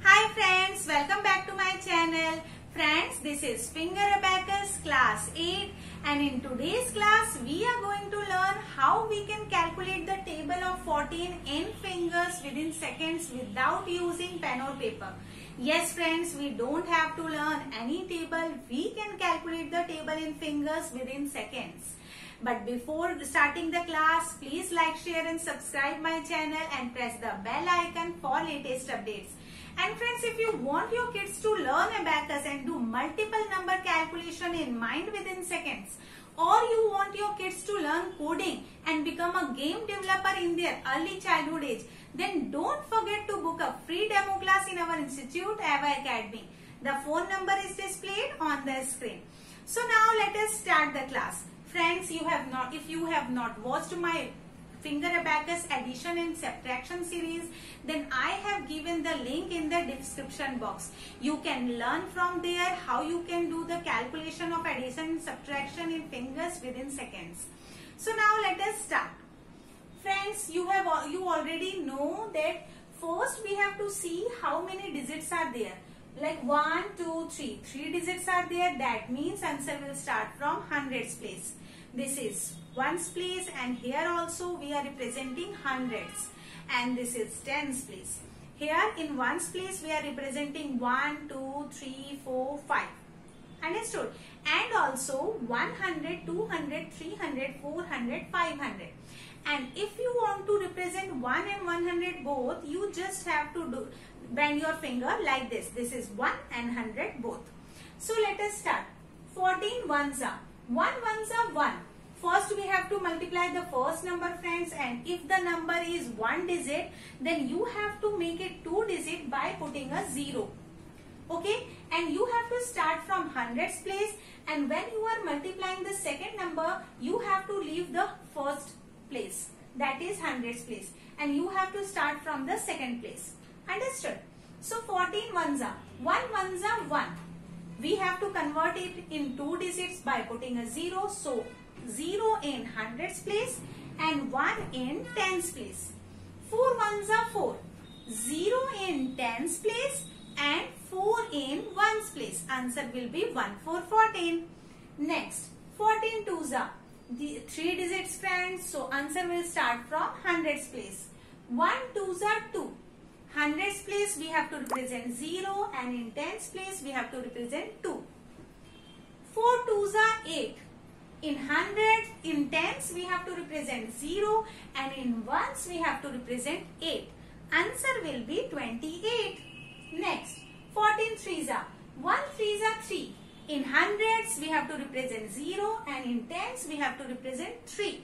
Hi friends, welcome back to my channel. Friends, this is Finger Abacus class 8 and in today's class we are going to learn how we can calculate the table of 14 in fingers within seconds without using pen or paper. Yes friends, we don't have to learn any table. We can calculate the table in fingers within seconds. But before starting the class, please like, share and subscribe my channel and press the bell icon for latest updates. And friends, if you want your kids to learn abacus and do multiple number calculation in mind within seconds, or you want your kids to learn coding and become a game developer in their early childhood age, then don't forget to book a free demo class in our institute, Ava Academy. The phone number is displayed on the screen. So now let us start the class. Friends, if you have not watched my Finger Abacus addition and subtraction series, then I have given the link in the description box. You can learn from there how you can do the calculation of addition and subtraction in fingers within seconds. So now let us start. Friends, you already know that first we have to see how many digits are there. Like 1, 2, 3. 3 digits are there. That means answer will start from hundreds place. This is ones place and here also we are representing hundreds. And this is tens place. Here in ones place we are representing 1, 2, 3, 4, 5. Understood? And also 100, 200, 300, 400, 500. And if you want to represent 1 and 100 both, you just have to bend your finger like this. This is 1 and 100 both. So let us start. 14 ones are. 1 ones are 1. First we have to multiply the first number, friends, and if the number is 1 digit, then you have to make it 2 digit by putting a 0. Okay, and you have to start from hundreds place, and when you are multiplying the second number, you have to leave the first place, that is hundreds place, and you have to start from the second place. Understood? So 14 ones are. 1 ones are 1. We have to convert it in 2 digits by putting a 0. So 0 in hundreds place and 1 in tens place. 4 ones are 4. 0 in tens place and 4 in ones place. Answer will be 1 for 14. Next, 14 twos are. The 3 digits, friends. So answer will start from hundreds place. 1 twos are 2. Hundreds place we have to represent 0 and in tens place we have to represent 2. 4 twos are 8. In hundreds, in tens we have to represent 0 and in ones we have to represent 8. Answer will be 28. Next, 14 threes are. 1 threes are 3. In hundreds we have to represent 0 and in tens we have to represent 3.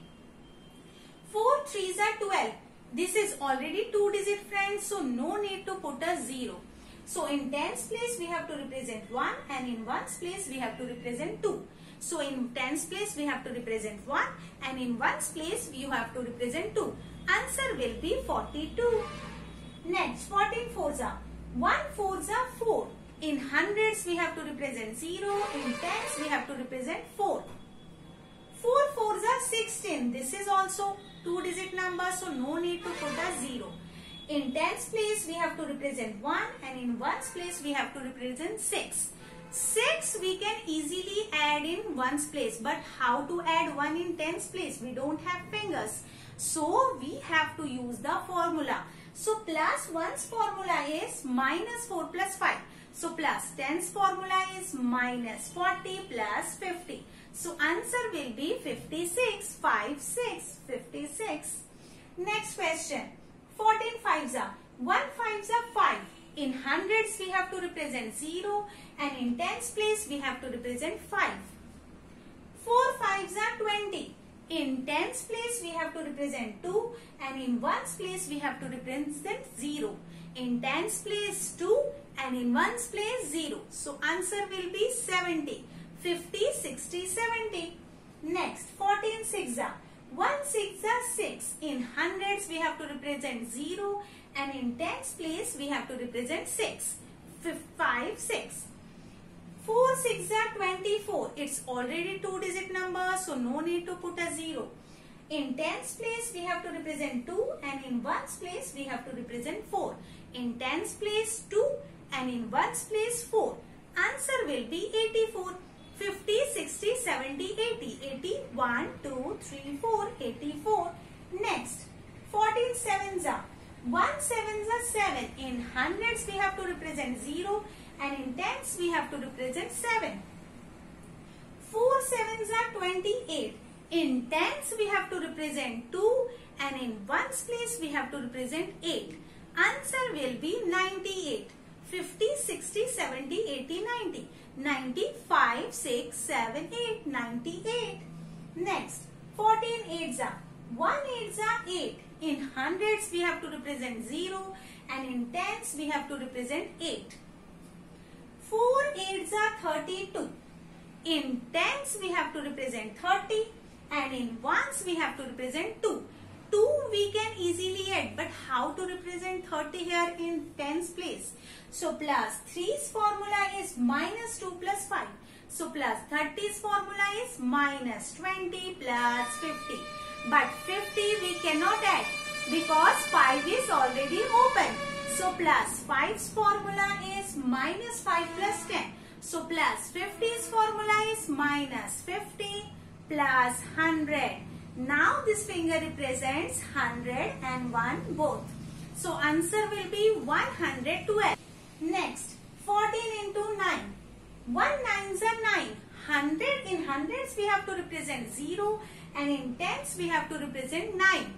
4 threes are 12. This is already 2 digit, friends, so no need to put a 0. So in tens place we have to represent 1 and in ones place we have to represent 2. So in tens place we have to represent 1 and in ones place you have to represent 2. Answer will be 42. Next, 14 fours are. 1 fours are 4. In hundreds we have to represent 0. In tens we have to represent 4. 4 fours are 16. This is also 2 digit number, so no need to put a 0. In tens place we have to represent 1 and in ones place we have to represent 6. 6 we can easily add in ones place, but how to add 1 in tens place? We don't have fingers. So we have to use the formula. So plus ones formula is minus 4 plus 5. So plus tens formula is minus 40 plus 50. So answer will be 56. 5, 6, 56. Next question. 14 fives are. 1 fives are 5. In hundreds we have to represent 0 and in tens place we have to represent 5. 4 fives are 20. In tens place we have to represent 2 and in ones place we have to represent 0. In tens place 2 and in ones place 0. So answer will be 70. 50, 60, 70. Next, 14 sixes are. 1 6 are 6. In hundreds we have to represent 0 and in tens place we have to represent 6. 5, 6. 4 6 are 24. It's already 2 digit number, so no need to put a 0. In tens place we have to represent 2 and in ones place we have to represent 4. In tens place 2 and in ones place 4. Answer will be 84. 50, 60, 70, 80. 80, 1, 2, 3, 4, 84. Next, 14 sevens are. 1 sevens are 7. In hundreds we have to represent 0 and in tens we have to represent 7. 4 sevens are 28. In tens we have to represent 2 and in ones place we have to represent 8. Answer will be 98. 50, 60, 70, 80, 90. 95, 6, 7, 8, 98. Next, 14 eights are. 1 eights are 8. In hundreds we have to represent 0 and in tens we have to represent 8. 4 eights are 32. In tens we have to represent 30 and in ones we have to represent 2. 2 we can easily add, but how to represent 30 here in tens place? So plus 3's formula is minus 2 plus 5. So plus 30's formula is minus 20 plus 50. But 50 we cannot add because 5 is already open. So plus 5's formula is minus 5 plus 10. So plus 50's formula is minus 50 plus 100. Now this finger represents 100 and 1 both. So answer will be 112. Next, 14 into 9. 1 nines are 9. 100 in hundreds we have to represent 0 and in tens we have to represent 9.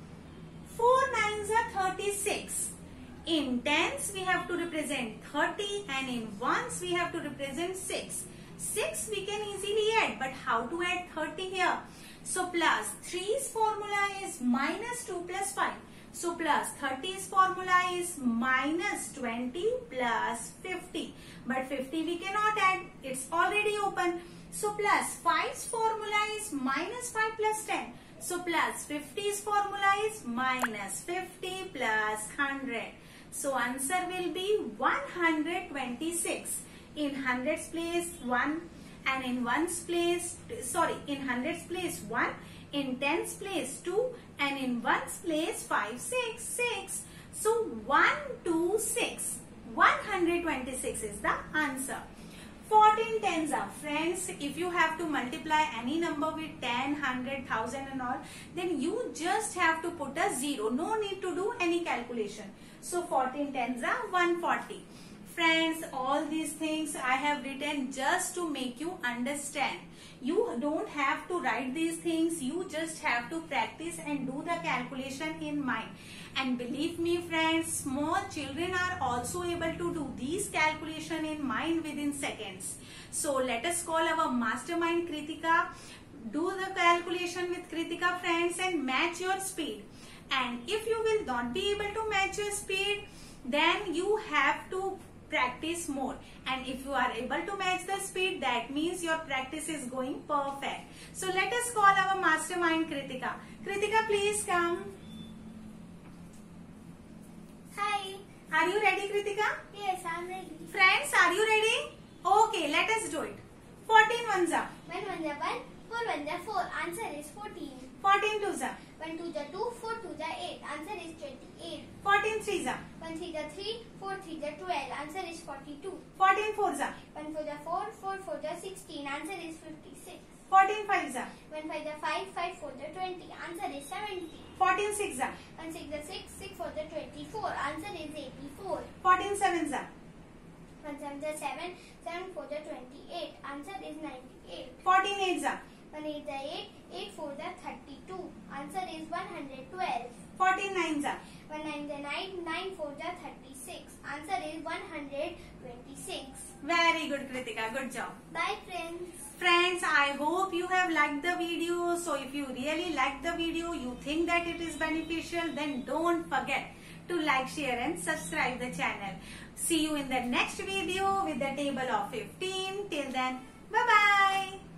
4 nines are 36. In tens we have to represent 30 and in ones we have to represent 6. 6 we can easily add, but how to add 30 here? So plus 3's formula is minus 2 plus 5. So plus 30's formula is minus 20 plus 50. But 50 we cannot add. It's already open. So plus 5's formula is minus 5 plus 10. So plus 50's formula is minus 50 plus 100. So answer will be 126. In hundreds place 1 and in ones place, in hundreds place 1, in tens place 2 and in ones place 5, 6, 6. So 1, 2, 6. 126 is the answer. 14 tens are. Friends, if you have to multiply any number with 10, 100, 1000 and all, then you just have to put a 0. No need to do any calculation. So 14 tens are 140. Friends, all these things I have written just to make you understand. You don't have to write these things. You just have to practice and do the calculation in mind. And believe me friends, small children are also able to do these calculation in mind within seconds. So let us call our mastermind Kritika. Do the calculation with Kritika friends and match your speed. And if you will not be able to match your speed, then you have to practice more. And if you are able to match the speed, that means your practice is going perfect. So let us call our mastermind Kritika. Kritika, please come. Hi. Are you ready, Kritika? Yes, I'm ready. Friends, are you ready? Okay, let us do it. 14 ones are. 1 ones are 1, 4 ones are 4. Answer is 14. 14 twos are. 1 twos are 2, 4 twos are 8. Answer is 28. 14 threes are. 1 threes are 3, 4 threes are 12. Answer is 42. 14 fours are. 1 fours are 4, 4 fours are 16. Answer is 56. 14 fives are. 1 fives are 5, 5 fours are 20. Answer is 70. 14 six are. 1 six are 6, 6 fours are 24. Answer is 84. 14 sevens are. 1 sevens are 7, 7 fours are 28. Answer is 98. 14 eights are. 1 eights are 8, 8 fours are 32. Answer is 112. 14 nines are. 1 nines are 9, 9 fours are 36. Answer is 126. Very good, Kritika. Good job. Bye friends. Friends, I hope you have liked the video. So if you really like the video, you think that it is beneficial, then don't forget to like, share and subscribe the channel. See you in the next video with the table of 15. Till then, bye-bye.